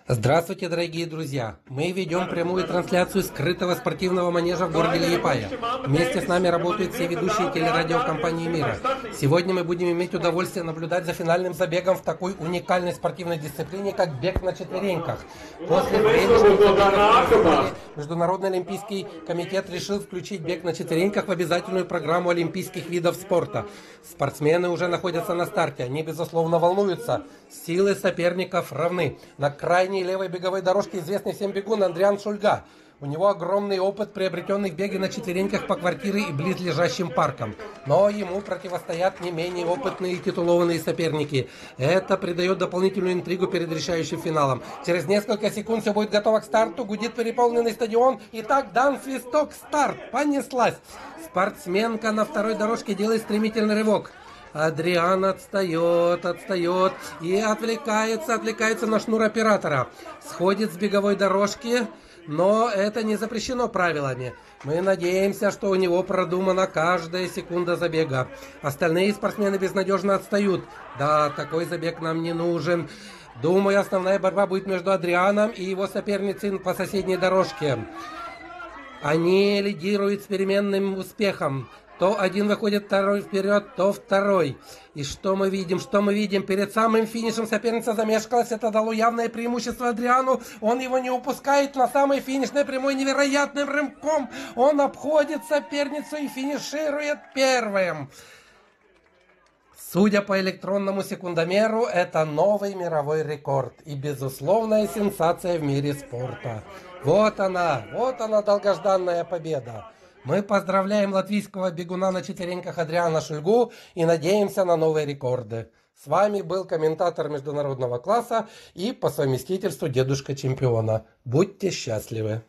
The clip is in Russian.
Здравствуйте, дорогие друзья! Мы ведем прямую трансляцию скрытого спортивного манежа в городе Лиепая. Вместе с нами работают все ведущие телерадиокомпании мира. Сегодня мы будем иметь удовольствие наблюдать за финальным забегом в такой уникальной спортивной дисциплине, как бег на четвереньках. После времени Международный олимпийский комитет решил включить бег на четвереньках в обязательную программу олимпийских видов спорта. Спортсмены уже находятся на старте, они безусловно волнуются. Силы соперников равны. На крайней левой беговой дорожке известный всем бегун Андриан Шульга. У него огромный опыт, приобретенный в беге на четвереньках по квартире и близлежащим паркам. Но ему противостоят не менее опытные и титулованные соперники. Это придает дополнительную интригу перед решающим финалом. Через несколько секунд все будет готово к старту, гудит переполненный стадион. Итак, дан свисток, старт, понеслась. Спортсменка на второй дорожке делает стремительный рывок. Адриан отстает и отвлекается на шнур оператора. Сходит с беговой дорожки, но это не запрещено правилами. Мы надеемся, что у него продумана каждая секунда забега. Остальные спортсмены безнадежно отстают. Да, такой забег нам не нужен. Думаю, основная борьба будет между Адрианом и его соперницей по соседней дорожке. Они лидируют с переменным успехом. То один выходит, второй вперед, то второй. И что мы видим? Перед самым финишем соперница замешкалась. Это дало явное преимущество Адриану. Он его не упускает на самой финишной прямой невероятным рывком. Он обходит соперницу и финиширует первым. Судя по электронному секундомеру, это новый мировой рекорд и безусловная сенсация в мире спорта. Вот она долгожданная победа. Мы поздравляем латвийского бегуна на четвереньках Адриана Шульгу и надеемся на новые рекорды. С вами был комментатор международного класса и по совместительству дедушка чемпиона. Будьте счастливы!